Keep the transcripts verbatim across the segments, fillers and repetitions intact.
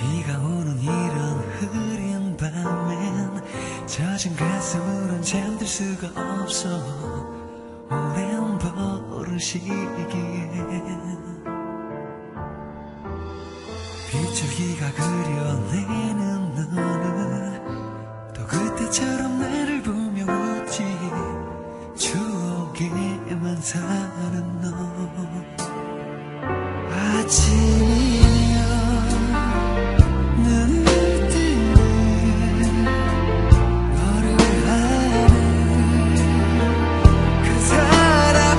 비가 오는 이런 흐린 밤엔 젖은 가슴으론 잠들 수가 없어. 오랜 버릇이기에 빗줄기가 그려내는 너는 또 그때처럼 나를 보며 웃지. 추억에만 사는 너. 아침이면 눈을 뜨는 너를 아는 그 사람이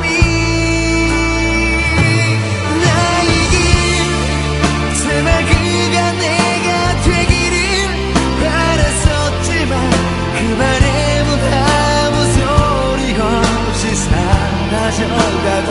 나이길. 제발 그가 내가 되기를 바랬었지만 그 바람은 아무 소리 없이 사라져가고.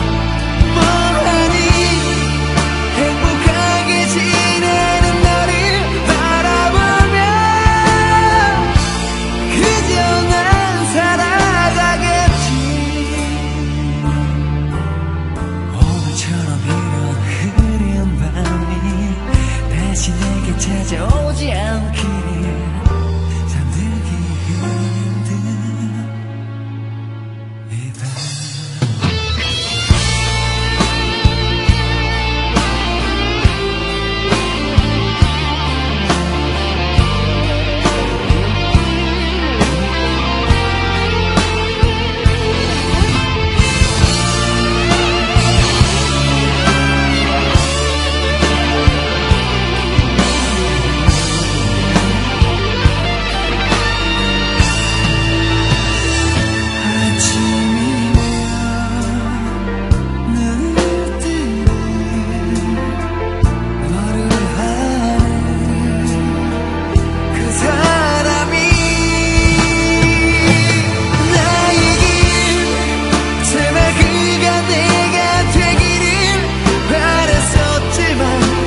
찾아오지 않기를 잠들기 힘든 이 밤.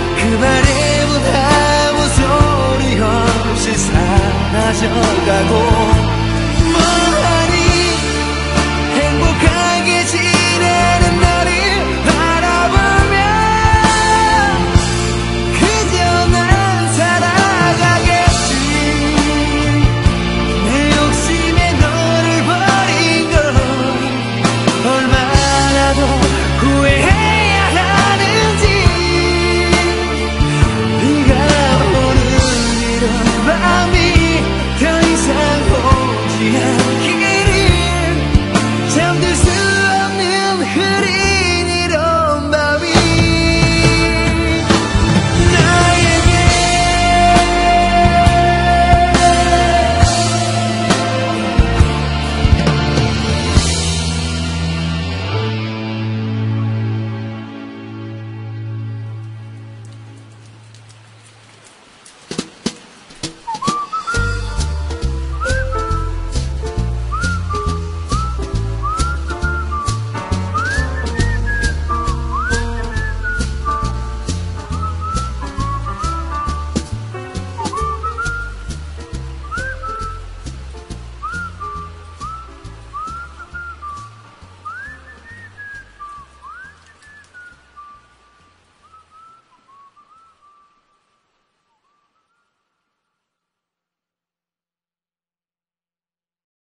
가고